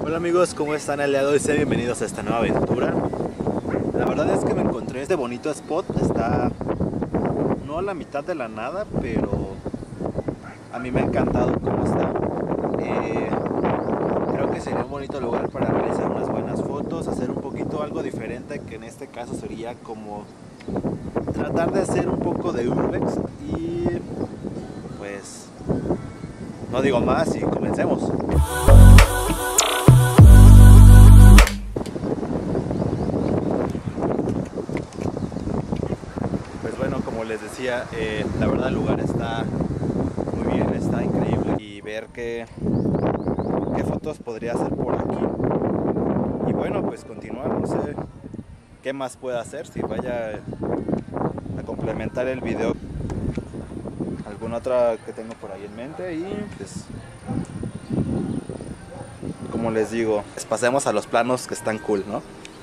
Hola amigos, ¿cómo están el día de hoy? Sean bienvenidos a esta nueva aventura. La verdad es que me encontré este bonito spot. Está no a la mitad de la nada, pero a mí me ha encantado cómo está. Creo que sería un bonito lugar para realizar unas buenas fotos, hacer un poquito algo diferente, que en este caso sería como tratar de hacer un poco de urbex. Y pues no digo más y comencemos. Pues bueno, como les decía, la verdad el lugar está muy bien, está increíble, y ver qué fotos podría hacer por aquí. Y bueno, pues continuar, no sé qué más pueda hacer, si vaya a complementar el video alguna otra que tengo por ahí en mente. Y pues como les digo, pues pasemos a los planos que están cool, ¿no?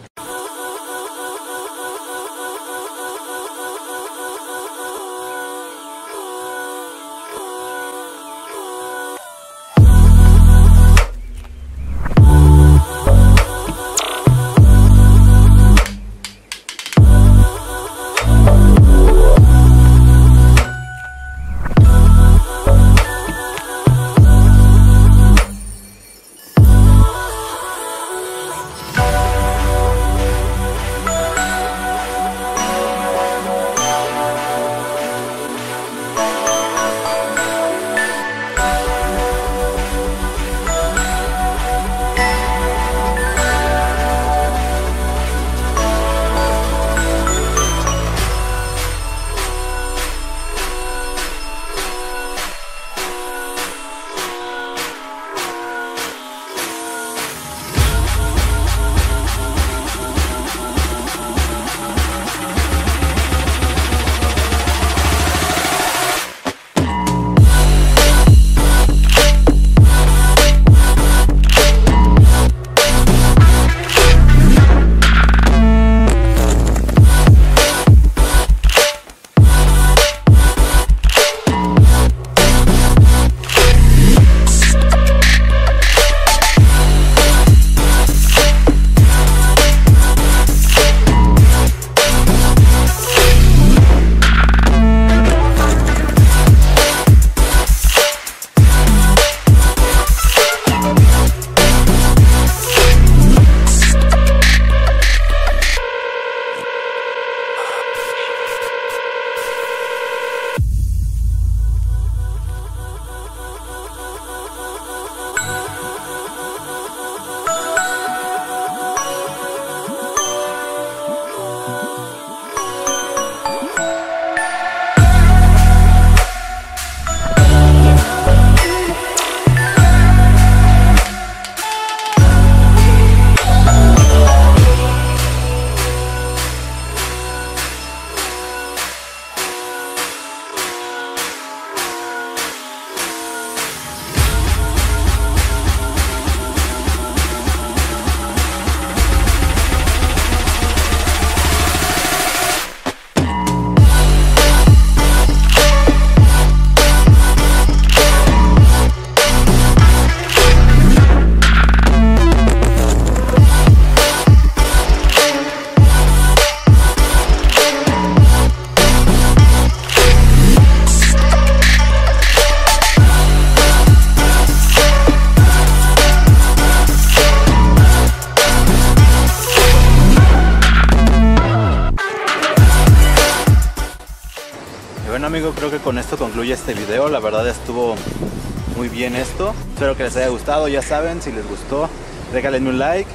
Bueno amigos, creo que con esto concluye este video. La verdad estuvo muy bien esto. Espero que les haya gustado. Ya saben, si les gustó, regálenme un like.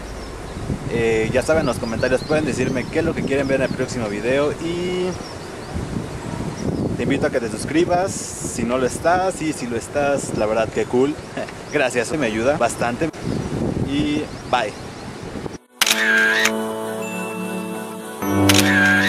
Ya saben, en los comentarios pueden decirme qué es lo que quieren ver en el próximo video. Y te invito a que te suscribas si no lo estás. Y si lo estás, la verdad que cool. Gracias, me ayuda bastante. Y bye.